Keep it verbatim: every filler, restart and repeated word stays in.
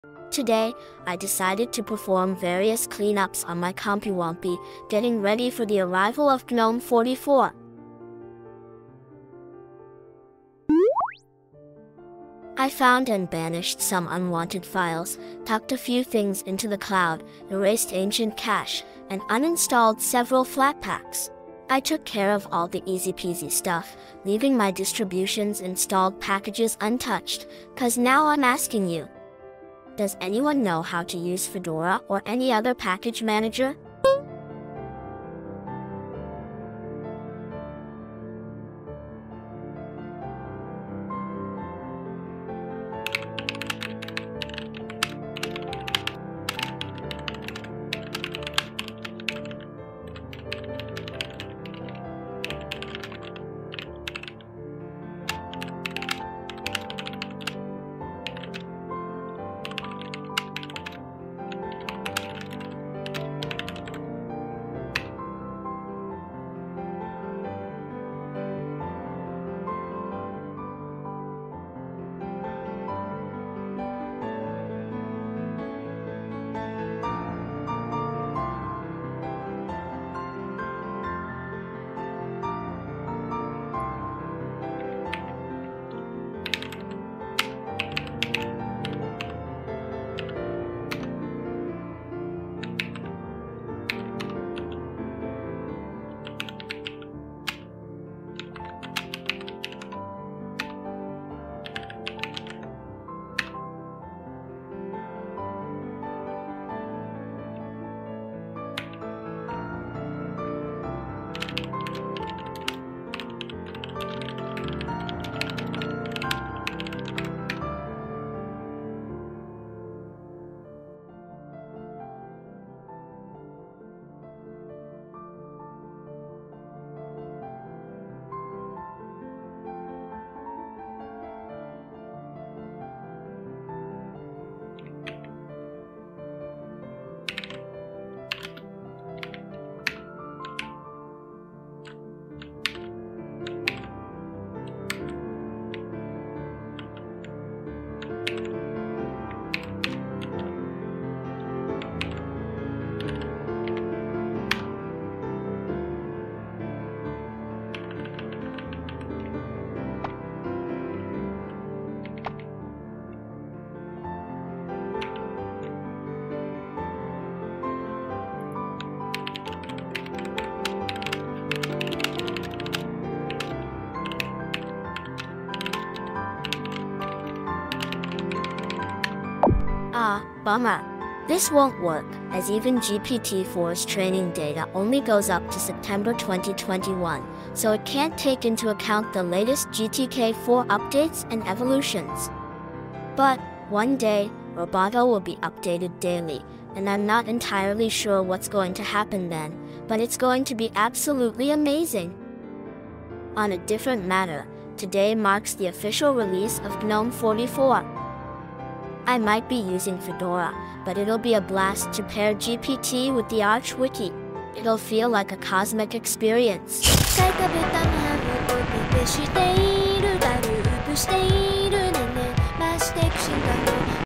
Today, I decided to perform various cleanups on my CompuWumpy, getting ready for the arrival of GNOME forty-four. I found and banished some unwanted files, tucked a few things into the cloud, erased ancient cache, and uninstalled several Flatpaks. I took care of all the easy-peasy stuff, leaving my distribution's installed packages untouched, cause now I'm asking you. Does anyone know how to use Fedora or any other package manager? Ah, bummer. This won't work, as even G P T four's training data only goes up to September twenty twenty-one, so it can't take into account the latest G T K four updates and evolutions. But, one day, Roboto will be updated daily, and I'm not entirely sure what's going to happen then, but it's going to be absolutely amazing. On a different matter, today marks the official release of GNOME forty-four. I might be using Fedora, but it'll be a blast to pair G P T with the Arch Wiki. It'll feel like a cosmic experience.